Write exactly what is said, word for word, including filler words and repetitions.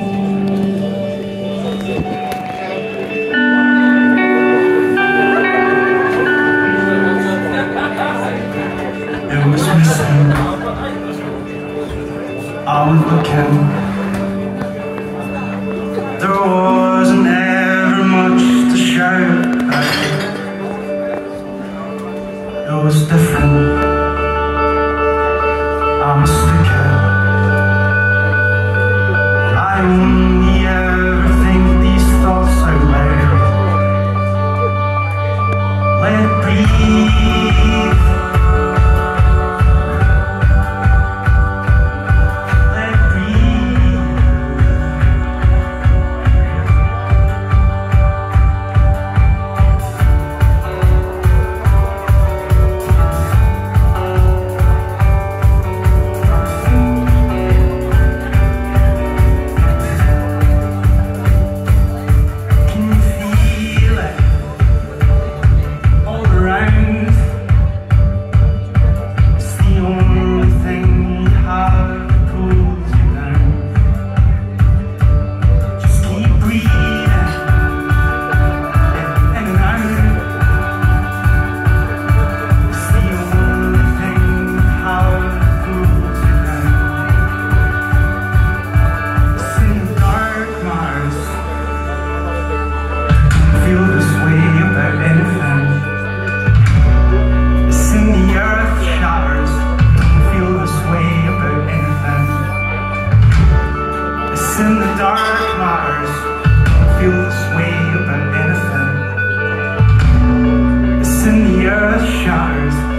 It was missing. I was looking. There wasn't ever much to shout about. It was different. I mistook it. I only ever think these thoughts out loud. Let it breathe. In the dark matters, feel this way about anything. It's in the earth shatters.